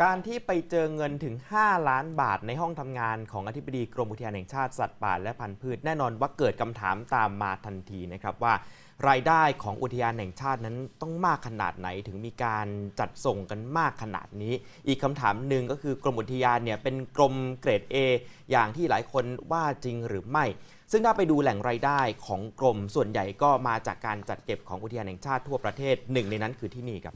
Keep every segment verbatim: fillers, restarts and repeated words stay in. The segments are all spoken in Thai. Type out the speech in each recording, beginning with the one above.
การที่ไปเจอเงินถึงห้าล้านบาทในห้องทำงานของอธิบดีกรมอุทยานแห่งชาติสัตว์ป่าและพันธุ์พืชแน่นอนว่าเกิดคำถามตามมาทันทีนะครับว่ารายได้ของอุทยานแห่งชาตินั้นต้องมากขนาดไหนถึงมีการจัดส่งกันมากขนาดนี้อีกคำถามหนึ่งก็คือกรมอุทยานเนี่ยเป็นกรมเกรด เอ อย่างที่หลายคนว่าจริงหรือไม่ซึ่งถ้าไปดูแหล่งรายได้ของกรมส่วนใหญ่ก็มาจากการจัดเก็บของอุทยานแห่งชาติทั่วประเทศหนึ่งในนั้นคือที่นี่ครับ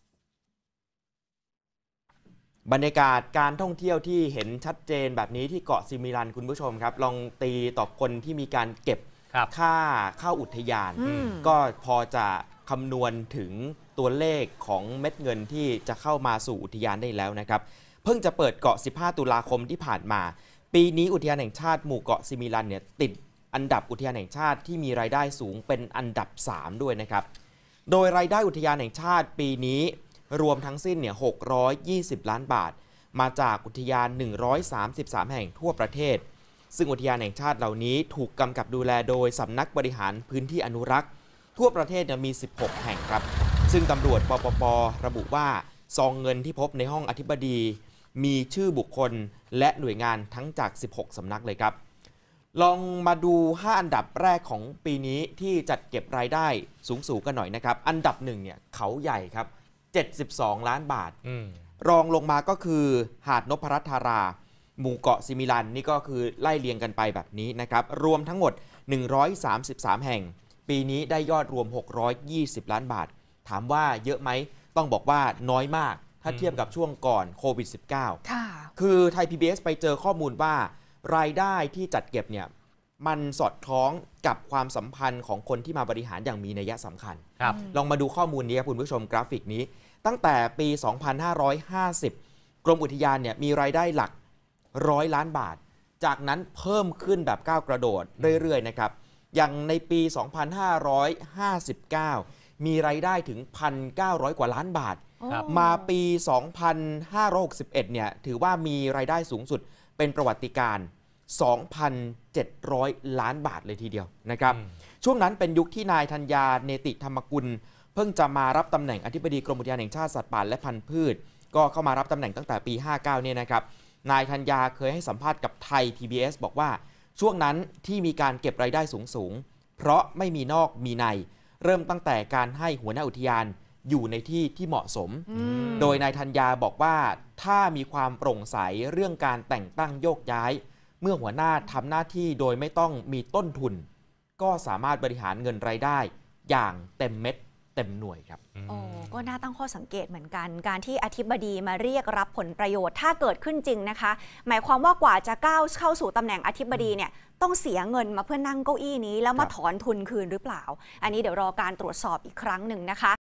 บรรยากาศการท่องเที่ยวที่เห็นชัดเจนแบบนี้ที่เกาะซิมิลันคุณผู้ชมครับลองตีต่อคนที่มีการเก็บค่าเข้าอุทยานก็พอจะคำนวณถึงตัวเลขของเม็ดเงินที่จะเข้ามาสู่อุทยานได้แล้วนะครับเพิ่งจะเปิดเกาะสิบห้าตุลาคมที่ผ่านมาปีนี้อุทยานแห่งชาติหมู่เกาะซิมิลันเนี่ยติดอันดับอุทยานแห่งชาติที่มีรายได้สูงเป็นอันดับสามด้วยนะครับโดยรายได้อุทยานแห่งชาติปีนี้รวมทั้งสิ้นเนี่ยหกร้อยยี่สิบล้านบาทมาจากอุทยานหนึ่งร้อยสามสิบสามแห่งทั่วประเทศซึ่งอุทยานแห่งชาติเหล่านี้ถูกกำกับดูแลโดยสำนักบริหารพื้นที่อนุรักษ์ทั่วประเทศมีสิบหกแห่งครับซึ่งตำรวจปปป.ระบุว่าซองเงินที่พบในห้องอธิบดีมีชื่อบุคคลและหน่วยงานทั้งจากสิบหกสำนักเลยครับลองมาดูห้าอันดับแรกของปีนี้ที่จัดเก็บรายได้สูงๆกันหน่อยนะครับอันดับหนึ่งเนี่ยเขาใหญ่ครับเจ็ดสิบสองล้านบาทรองลงมาก็คือหาดนพรัตน์ธาราหมู่เกาะซิมิลันนี่ก็คือไล่เรียงกันไปแบบนี้นะครับรวมทั้งหมดหนึ่งร้อยสามสิบสามแห่งปีนี้ได้ยอดรวมหกร้อยยี่สิบล้านบาทถามว่าเยอะไหมต้องบอกว่าน้อยมากถ้าเทียบกับช่วงก่อนโควิด สิบเก้า ค่ะคือไทย พี บี เอส ไปเจอข้อมูลว่ารายได้ที่จัดเก็บเนี่ยมันสอดคล้องกับความสัมพันธ์ของคนที่มาบริหารอย่างมีนัยสำคัญลองมาดูข้อมูลนี้ครับคุณผู้ชมกราฟิกนี้ตั้งแต่ปี สองพันห้าร้อยห้าสิบ กรมอุทยานเนี่ยมีรายได้หลักร้อยล้านบาทจากนั้นเพิ่มขึ้นแบบก้าวกระโดดเรื่อยๆนะครับอย่างในปี สองพันห้าร้อยห้าสิบเก้า มีรายได้ถึง หนึ่งพันเก้าร้อย กว่าล้านบาทมาปี สองพันห้าร้อยหกสิบเอ็ด เนี่ยถือว่ามีรายได้สูงสุดเป็นประวัติการณ์ สองพันเจ็ดร้อย ล้านบาทเลยทีเดียวนะครับช่วงนั้นเป็นยุคที่นายธัญญาเนติธรรมกุลเพิ่งจะมารับตำแหน่งอธิบดีกรมอุทยานแห่งชาติสัตว์ป่าและพันธุ์พืชก็เข้ามารับตำแหน่งตั้งแต่ปี ห้าเก้า เนี่ยนะครับนายธัญญาเคยให้สัมภาษณ์กับไทย พี บี เอส บอกว่าช่วงนั้นที่มีการเก็บรายได้สูงๆเพราะไม่มีนอกมีในเริ่มตั้งแต่การให้หัวหน้าอุทยานอยู่ในที่ที่เหมาะสมโดยนายธัญญาบอกว่าถ้ามีความโปร่งใสเรื่องการแต่งตั้งโยกย้ายเมื่อหัวหน้าทำหน้าที่โดยไม่ต้องมีต้นทุนก็สามารถบริหารเงินรายได้อย่างเต็มเม็ดเต็มหน่วยครับโอ้ก็น่าตั้งข้อสังเกตเหมือนกันการที่อธิบดีมาเรียกรับผลประโยชน์ถ้าเกิดขึ้นจริงนะคะหมายความว่ากว่าจะก้าวเข้าสู่ตำแหน่งอธิบดีเนี่ยต้องเสียเงินมาเพื่อนั่งเก้าอี้นี้แล้วมาถอนทุนคืนหรือเปล่าอันนี้เดี๋ยวรอการตรวจสอบอีกครั้งหนึ่งนะคะ